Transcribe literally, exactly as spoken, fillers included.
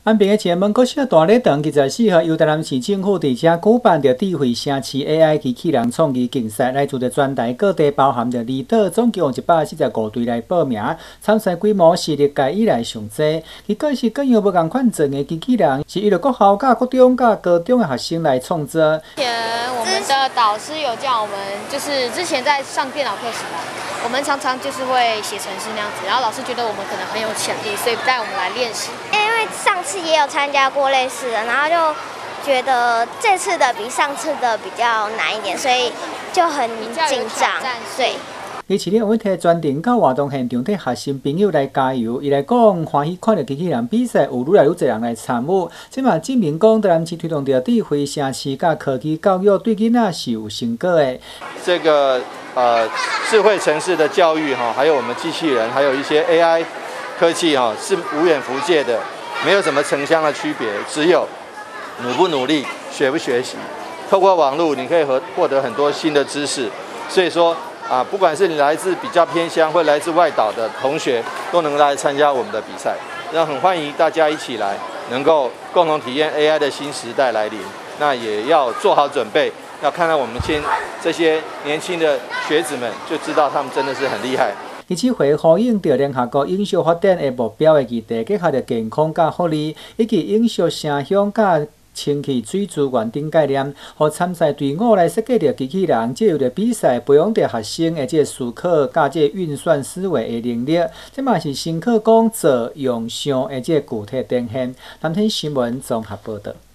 安平的前门国小大礼堂二十四号由台南市政府伫遮举办着智慧城市 A I 机器人创意竞赛，来自着全台各地，包含着离岛，总共有一百四十五队来报名。参赛规模是历届以来上济。结果是各样无共款种的机器人，是由着国校、甲国中、甲高中的学生来创作。 前我们的导师有叫我们，就是之前在上电脑课时嘛，我们常常就是会写程式那样子，然后老师觉得我们可能很有潜力，所以带我们来练习。 因为上次也有参加过类似的，然后就觉得这次的比上次的比较难一点，所以就很紧张。对。 伊市里会摕专程到活动现场，替学生朋友来加油。伊来讲，欢喜看到机器人比赛有愈来愈侪人来参与，即嘛证明讲台南市推动着智慧城市甲科技教育对囡仔是有成果的。 这个呃智慧城市的教育哈，还有我们机器人，还有一些 A I 科技哈，是无远弗届的，没有什么城乡的区别，只有努不努力、学不学习。透过网络，你可以和获得很多新的知识，所以说。啊，不管是你来自比较偏乡或来自外岛的同学，都能来参加我们的比赛。那很欢迎大家一起来，能够共同体验 A I 的新时代来临。那也要做好准备，要看到我们先这些年轻的学子们，就知道他们真的是很厉害。 伊这回呼应着联合国永续发展的目标的议题，结合着健康甲福利，以及永续城乡甲清气水资源等概念，互参赛队伍来设计着机器人，借由着比赛培养着学生的这思考甲这运算思维的能力，这嘛是深刻讲做用上的这具体展现。南天新闻综合报道。